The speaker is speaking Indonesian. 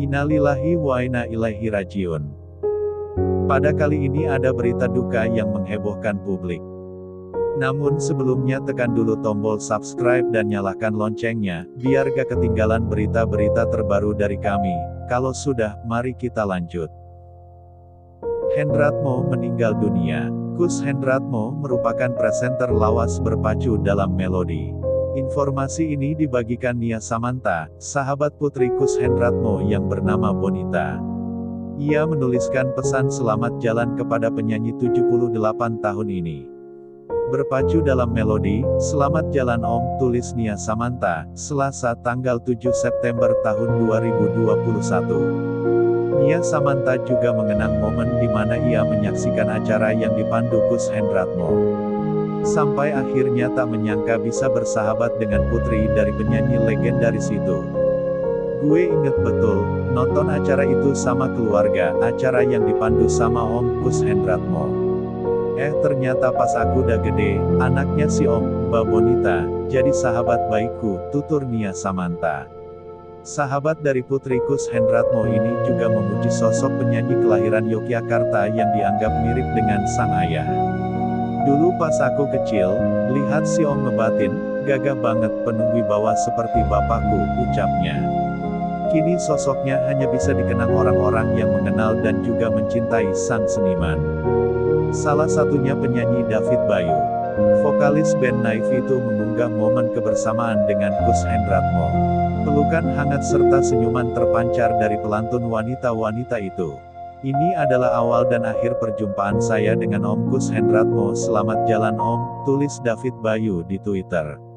Innalillahi wa inna ilaihi rajiun. Pada kali ini ada berita duka yang menghebohkan publik. Namun sebelumnya tekan dulu tombol subscribe dan nyalakan loncengnya, biar gak ketinggalan berita-berita terbaru dari kami. Kalau sudah, mari kita lanjut. Hendratmo meninggal dunia. Kus Hendratmo merupakan presenter lawas berpacu dalam melodi. Informasi ini dibagikan Nia Samantha, sahabat putri Kus Hendratmo yang bernama Bonita. Ia menuliskan pesan selamat jalan kepada penyanyi 78 tahun ini. Berpacu dalam melodi, "Selamat Jalan Om," tulis Nia Samantha, Selasa tanggal 7 September tahun 2021. Nia Samantha juga mengenang momen di mana ia menyaksikan acara yang dipandu Kus Hendratmo. Sampai akhirnya tak menyangka bisa bersahabat dengan putri dari penyanyi legendaris itu. "Gue inget betul, nonton acara itu sama keluarga, acara yang dipandu sama Om Kus Hendratmo. Ternyata pas aku udah gede, anaknya si Om, Mbak Bonita, jadi sahabat baikku," tutur Nia Samantha. Sahabat dari putri Kus Hendratmo ini juga memuji sosok penyanyi kelahiran Yogyakarta yang dianggap mirip dengan sang ayah. "Dulu pas aku kecil, lihat si Om ngebatin, gagah banget, penuh wibawa seperti bapakku," ucapnya. Kini sosoknya hanya bisa dikenang orang-orang yang mengenal dan juga mencintai sang seniman. Salah satunya penyanyi David Bayu. Vokalis band Naif itu mengunggah momen kebersamaan dengan Kus Hendratmo. Pelukan hangat serta senyuman terpancar dari pelantun wanita-wanita itu. "Ini adalah awal dan akhir perjumpaan saya dengan Om Kus Hendratmo. Selamat jalan Om," tulis David Bayu di Twitter.